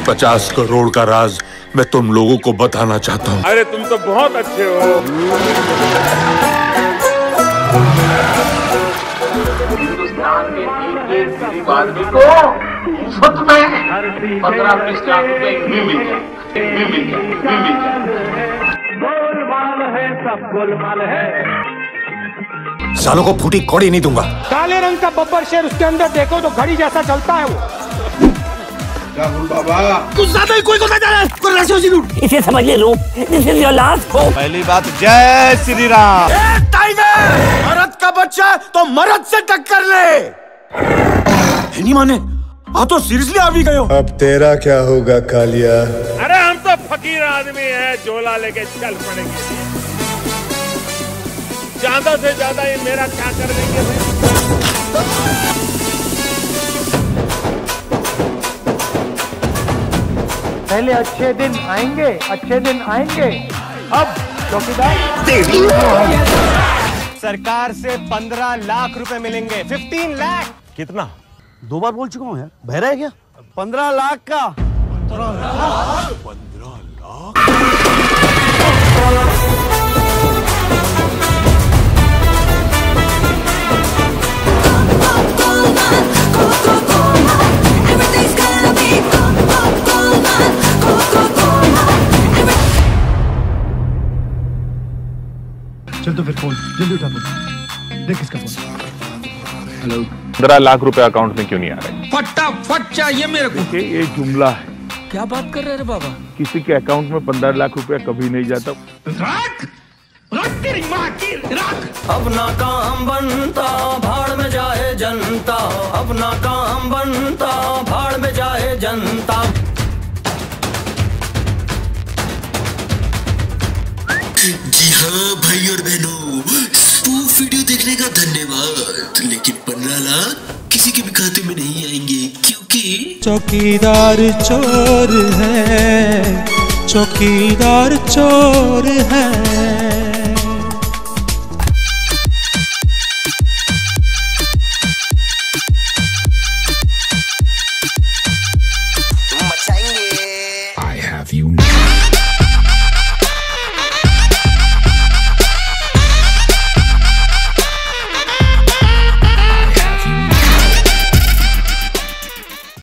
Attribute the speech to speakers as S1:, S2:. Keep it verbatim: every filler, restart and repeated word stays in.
S1: पचास करोड़ का राज मैं तुम लोगों को बताना चाहता हूँ।
S2: अरे तुम तो बहुत अच्छे हो।
S3: हिंदुस्तान के एक एक गरीब आदमी को मुफ्त में पंद्रह बीस लाख रुपए भी मिल जाए, भी मिल जाए, भी मिल जाए।
S2: गोलमाल है, सब गोलमाल है।
S4: सालों को फूटी कौड़ी नहीं दूंगा।
S5: काले रंग का बब्बर शेर, उसके अंदर देखो तो घड़ी जैसा चलता है वो।
S3: राहुल बाबा
S5: कुछ ज्यादा ही कोई को जा रहा है।
S6: इसे समझ ले लो, this is your last hope.
S7: पहली बात, जय श्री राम।
S4: टाइगर मर्द का बच्चा तो मर्द से टक्कर ले। नहीं माने, आप तो सीरियसली आ भी गए हो।
S8: अब तेरा क्या होगा कालिया?
S2: अरे हम तो फकीर आदमी है, झोला लेके चल पड़ेंगे। ज्यादा से ज्यादा ये मेरा क्या कर देंगे भाई?
S5: पहले अच्छे दिन आएंगे, अच्छे दिन आएंगे। अब चौकीदार
S7: सरकार से पंद्रह लाख रुपए मिलेंगे। फिफ्टीन लाख।
S4: कितना? दो बार बोल चुका हूँ यार, बहरा है क्या?
S7: पंद्रह लाख का।
S1: पंद्रह लाख?
S8: चल तो फिर फोन जल्दी उठा फोन, देख किसका फोन। हेलो।
S2: पंद्रह लाख रुपए अकाउंट में क्यों नहीं आ रहे?
S5: फटाफट चाहिए मेरे को।
S2: ये जुमला है।
S5: क्या बात कर रहे हैं बाबा?
S2: किसी के अकाउंट में पंद्रह लाख रुपया कभी नहीं जाता।
S5: रख रख तेरी माँ की रख।
S6: अपना काम बनता भाड़ में जाए जनता, अपना काम बनता भाड़ में जाए जनता।
S9: जी हाँ भाई और बहनों, स्पूफ वीडियो देखने का धन्यवाद, लेकिन पंद्रह लाख किसी के भी खाते में नहीं आएंगे, क्योंकि
S10: चौकीदार चोर है, चौकीदार चोर है।